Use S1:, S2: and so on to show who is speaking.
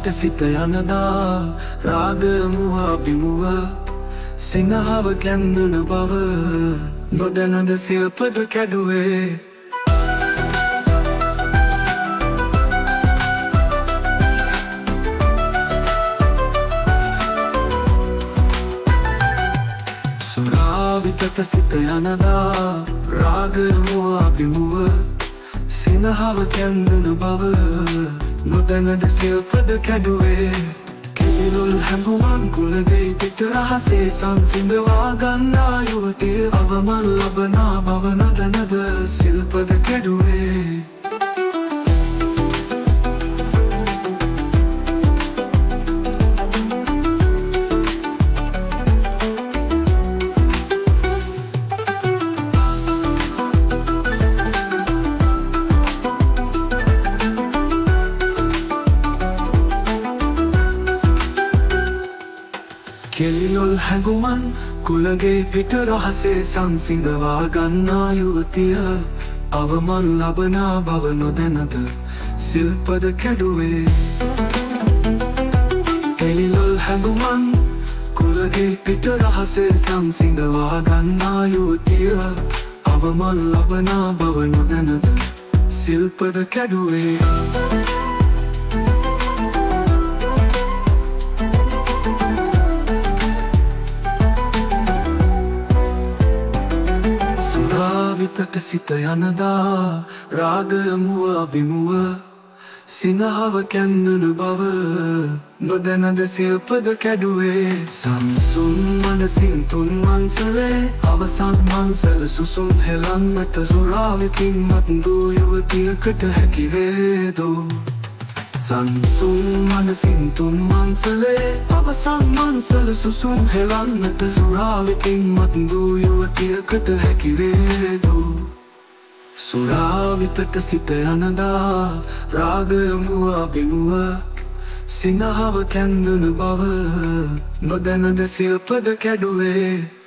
S1: විතට සිත යනදා රාග මුව බිමුව සිනහව කැන්දන බව නොදැනද සිල්පද කැඩුවේ විතට සිත යනදා රාග මුව බිමුව සිනහව කැන්දන බව නොදැනද සිල්පද කැඩුවේ කිවිලුල් හැඟුමන් කුලගේ පිට රහසේ සංසිඳවා ගන්නා යුවතිය අවමන් ලබනා බව නොදැනද සිල්පද කැඩුවේ කෙලිලොල් හැඟුමන් කුලගේ පිට රහසේ සංසිඳවා ගන්නා යුවතිය අවමන් ලබනා බව නොදැනද සිල්පද කැඩුවේ කෙලිලොල් හැඟුමන් කුලගේ පිට රහසේ සංසිඳවා ගන්නා යුවතිය අවමන් ලබනා බව නොදැනද සිල්පද කැඩුවේ විතට සිත යනදා රාග මුව බිමුව සිනහව කැන්දන බව නොදැනද සිල්පද කැඩුවේ සංසුන් මනසින් තුන් මන්සලේ අවසන් මන්සල සුසුම් හෙලන්නට සුරාවිතින් මත්දූ යුවතියකට හැකිවේදෝ සංසුන් මනසින් තුන් මන්සලේ අවසන් මන්සල සුසුම් හෙලන්නට සුරාවිතින් මත්දූ යුවතියකට හැකිවේදෝ සුරාවිතට සිත යනදා රාග මුව බිමුව සිනහව කැන්දන බව නොදැනද සිල්පද කැඩුවේ